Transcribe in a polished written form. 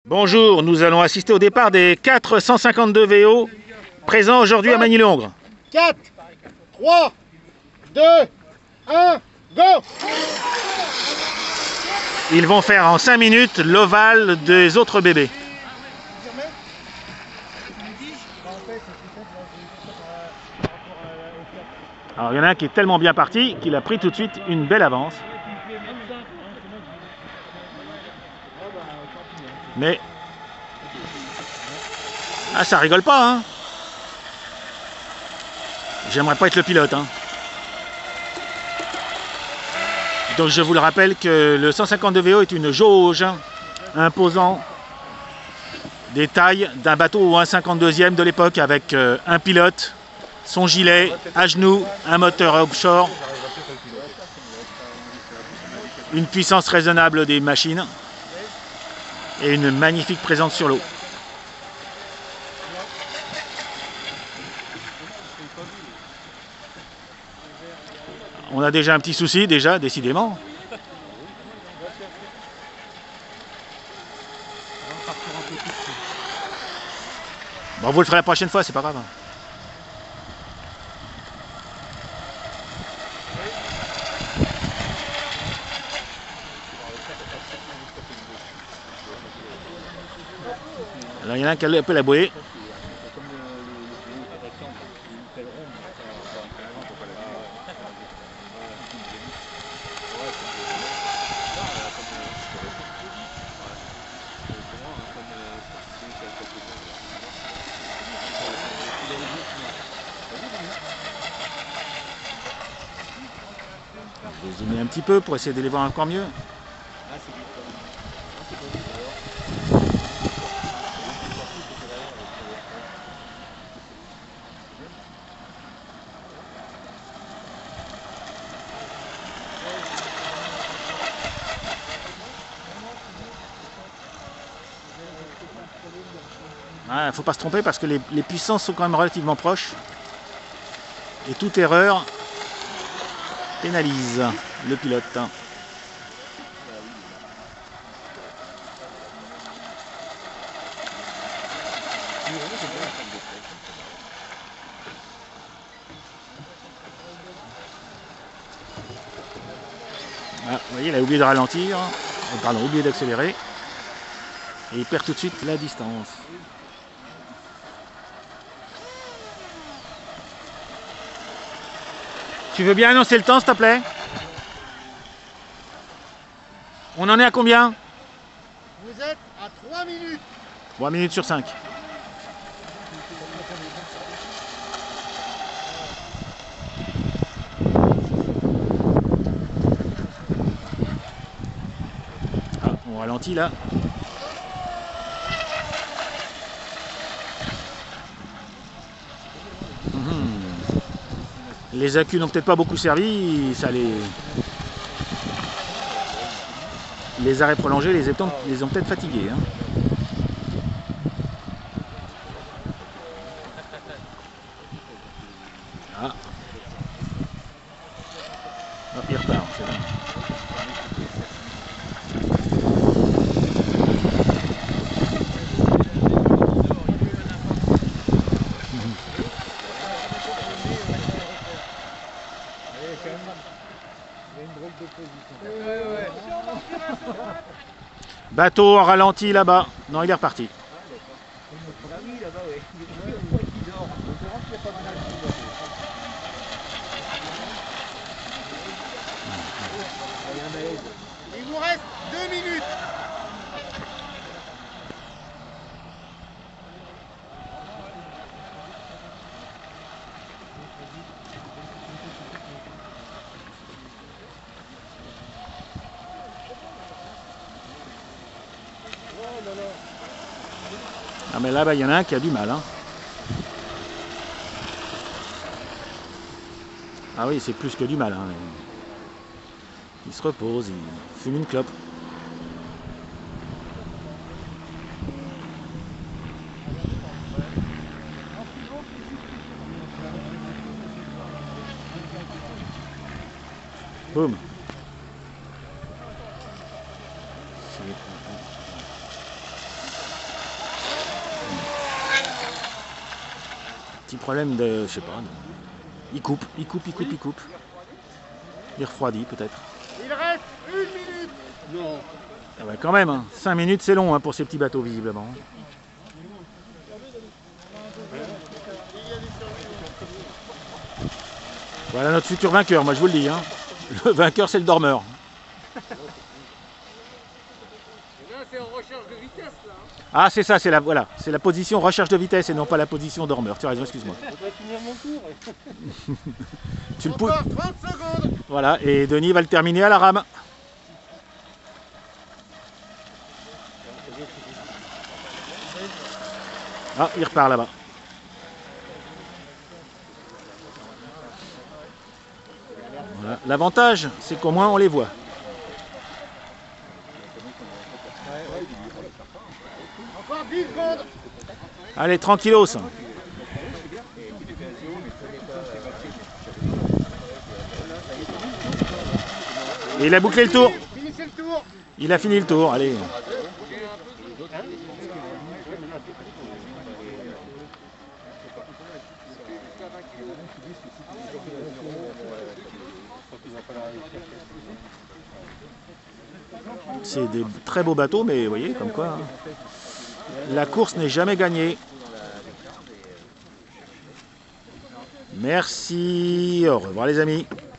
Bonjour, nous allons assister au départ des 452 VO présents aujourd'hui à Magny-Longres. 4, 3, 2, 1, go! Ils vont faire en 5 minutes l'ovale des autres bébés. Alors il y en a un qui est tellement bien parti qu'il a pris tout de suite une belle avance. Mais ça rigole pas, hein. J'aimerais pas être le pilote, hein. Donc je vous le rappelle que le 152 VO est une jauge imposant des tailles d'un bateau ou un 52e de l'époque avec un pilote, son gilet, à genoux, un moteur offshore, une puissance raisonnable des machines et une magnifique présence sur l'eau. On a déjà un petit souci, décidément. Bon, vous le ferez la prochaine fois, c'est pas grave. Alors, il y en a un qui a un peu la bouée. Je vais zoomer un petit peu pour essayer de les voir encore mieux. Il ne faut pas se tromper parce que les puissances sont quand même relativement proches. Et toute erreur pénalise le pilote. Vous voyez, il a oublié de ralentir, pardon, oublié d'accélérer. Et il perd tout de suite la distance. Tu veux bien annoncer le temps, s'il te plaît? On en est à combien? Vous êtes à 3 minutes. 3 minutes sur 5. On ralentit là. Les accus n'ont peut-être pas beaucoup servi, ça les arrêts prolongés les ont peut-être fatigués. Hein. Hop, il repart, c'est bon. Bateau en ralenti là-bas. Non, il est reparti. Il vous reste 2 minutes. Ah mais là-bas, il y en a un qui a du mal. Hein. Ah oui, c'est plus que du mal. Hein. Il se repose, il fume une clope. Boum. petit problème de... je sais pas. Il coupe. Il refroidit peut-être. Il reste 1 minute. Non. Ah ouais, quand même, hein. 5 minutes c'est long hein, pour ces petits bateaux visiblement. Voilà notre futur vainqueur, moi je vous le dis. Hein. Le vainqueur c'est le dormeur. Là c'est en recherche de vitesse là. Ah c'est ça, c'est la, voilà, c'est la position recherche de vitesse et non pas la position dormeur. Tu as raison, excuse-moi. Je dois finir mon tour. Tu le pousses. Encore 30 secondes. Voilà, et Denis va le terminer à la rame. Ah, il repart là-bas. Voilà. L'avantage, c'est qu'au moins on les voit. Encore 10 secondes. Allez, tranquillos. Et il a bouclé le tour. Finissez le tour. Il a fini le tour, allez. C'est des très beaux bateaux, mais vous voyez, comme quoi, hein, la course n'est jamais gagnée. Merci, au revoir les amis.